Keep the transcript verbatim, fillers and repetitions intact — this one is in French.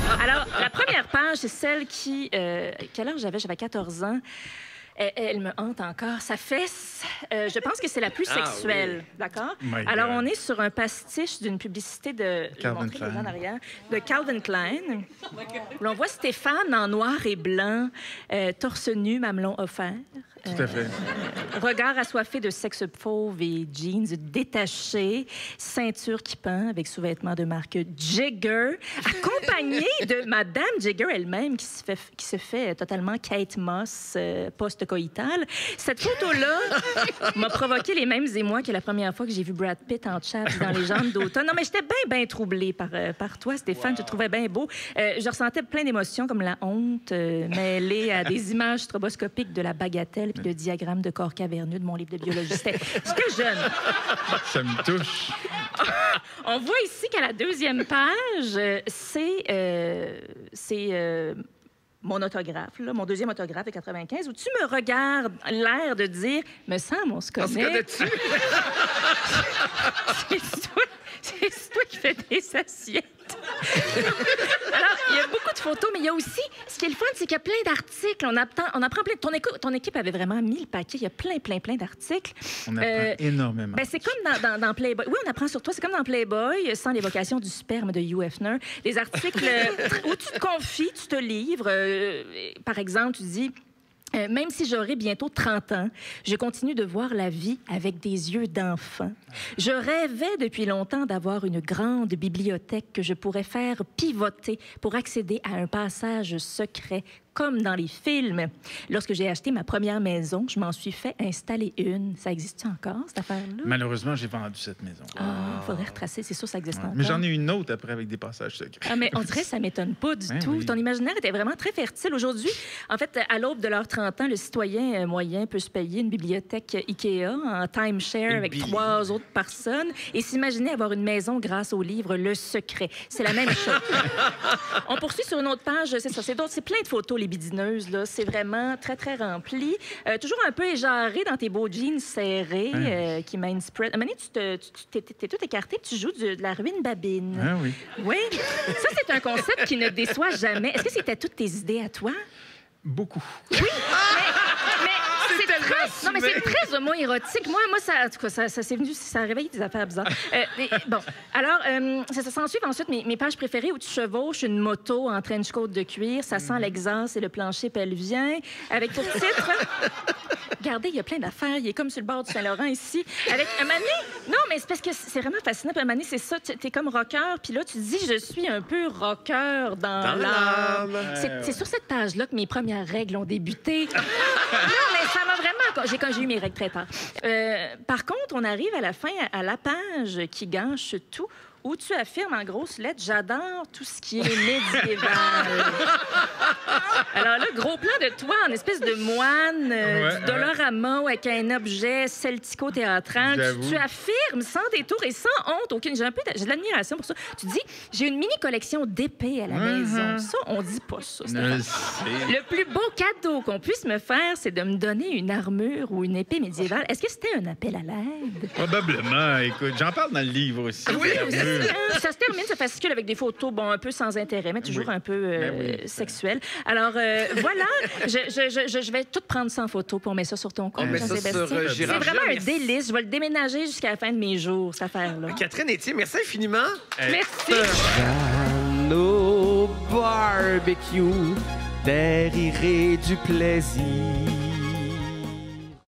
Alors, la première page, c'est celle qui... Euh, quel âge j'avais? J'avais quatorze ans. Elle, elle me hante encore. Sa fesse, euh, je pense que c'est la plus sexuelle, ah, oui. D'accord? My Alors, God. on est sur un pastiche d'une publicité de... Calvin Klein. En arrière, de Calvin Klein. Où l'on voit Stéphane en noir et blanc, euh, torse nu, mamelon offert. Tout à fait. Euh, regard assoiffé de sexe fauve et jeans détachés, ceinture qui pend avec sous-vêtements de marque Jagger, accompagné de Madame Jagger elle-même qui se fait, qui se fait totalement Kate Moss euh, post-coïtale. Cette photo-là m'a provoqué les mêmes émois que la première fois que j'ai vu Brad Pitt en chaps dans Les Jambes d'automne. Non, mais j'étais bien, bien troublée par, euh, par toi, Stéphane. Wow. Je te trouvais bien beau. Euh, je ressentais plein d'émotions comme la honte euh, mêlée à des images stroboscopiques de la bagatelle puis le diagramme de corps caverneux de mon livre de biologie. C'était jeune. Ça me touche. On voit ici qu'à la deuxième page, c'est euh, c'est euh, mon autographe, là, mon deuxième autographe de quatre-vingt-quinze, où tu me regardes, l'air de dire, me semble, on se connaît. On se connaît-tu? C'est toi, c'est toi qui fais des assiettes. Alors, il y a beaucoup de photos, mais il y a aussi, ce qui est le fun, c'est qu'il y a plein d'articles. On apprend, on apprend plein. Ton, éco, ton équipe avait vraiment mis le paquet. Il y a plein, plein, plein d'articles. On apprend euh, énormément. Ben, c'est comme dans, dans, dans Playboy. Oui, on apprend sur toi. C'est comme dans Playboy, sans l'évocation du sperme de Hugh Hefner. Des articles où tu te confies, tu te livres. Euh, par exemple, tu dis... Euh, même si j'aurai bientôt trente ans, je continue de voir la vie avec des yeux d'enfant. Je rêvais depuis longtemps d'avoir une grande bibliothèque que je pourrais faire pivoter pour accéder à un passage secret, comme dans les films. Lorsque j'ai acheté ma première maison, je m'en suis fait installer une. Ça existe encore, cette affaire-là? Malheureusement, j'ai vendu cette maison. Ah, il faudrait retracer. C'est sûr, ça existe ouais. encore. Mais j'en ai une autre après avec des passages secrets. Ah, mais on dirait que ça m'étonne pas du ouais, tout. Oui. Ton imaginaire était vraiment très fertile. Aujourd'hui, en fait, à l'aube de leurs trente ans, le citoyen moyen peut se payer une bibliothèque Ikea en timeshare avec Billy. trois autres personnes et s'imaginer avoir une maison grâce au livre Le Secret. C'est la même chose. On poursuit sur une autre page. C'est ça. C'est d'autres. C'est plein de photos, les bidineuses, là. C'est vraiment très, très rempli. Euh, toujours un peu éjarré dans tes beaux jeans serrés hein. euh, qui main spread. À un moment donné, tu te, tu, t'es, t'es tout écarté, tu joues de, de la ruine babine. Ah oui. Oui. Ça, c'est un concept qui ne déçoit jamais. Est-ce que c'était toutes tes idées à toi? Beaucoup. Oui, mais, mais c'est très, non, mais c'est très homo-érotique. Moi, moi, ça, en tout cas, ça, ça c'est venu, ça réveille des affaires bizarres. Euh, mais, bon, alors, euh, ça, ça s'ensuit ensuite mes, mes pages préférées où tu chevauches une moto en trench coat de cuir, ça sent l'exhaust et le plancher pelvien, avec pour titre. Regardez, il y a plein d'affaires. Il est comme sur le bord du Saint-Laurent ici. Avec un mané. Non, mais c'est parce que c'est vraiment fascinant. Puis un mané, c'est ça. Tu es comme rocker. Puis là, tu dis, je suis un peu rocker dans, dans l'âme. l'âme. C'est, c'est sur cette page-là que mes premières règles ont débuté. Non, mais ça m'a vraiment... J'ai, quand j'ai eu mes règles très tard. Euh, par contre, on arrive à la fin, à la page qui gâche tout, où tu affirmes en grosses lettres, j'adore tout ce qui est médiéval. Alors là, gros plan de toi en espèce de moine, euh, ouais, du Dolorama avec un objet celtico-théâtral. Tu, tu affirmes sans détour et sans honte aucune. J'ai un peu de, j'ai de l'admiration pour ça. Tu dis, j'ai une mini collection d'épées à la mm-hmm. maison. Ça, on dit pas ça. Le plus beau cadeau qu'on puisse me faire, c'est de me donner une armure ou une épée médiévale. Est-ce que c'était un appel à l'aide? Probablement. Écoute, j'en parle dans le livre aussi. Oui, aussi. Ça se termine, ce fascicule avec des photos, bon, un peu sans intérêt, mais toujours oui. un peu euh, ben oui. sexuelles. Alors, euh, voilà, je, je, je, je vais tout prendre sans photo pour mettre ça sur ton compte, oh, Jean-Sébastien. euh, c'est vraiment un délice. Je vais le déménager jusqu'à la fin de mes jours, cette affaire-là. Catherine Etier, merci infiniment. Hey. Merci. Dans nos barbecues, derrière du plaisir.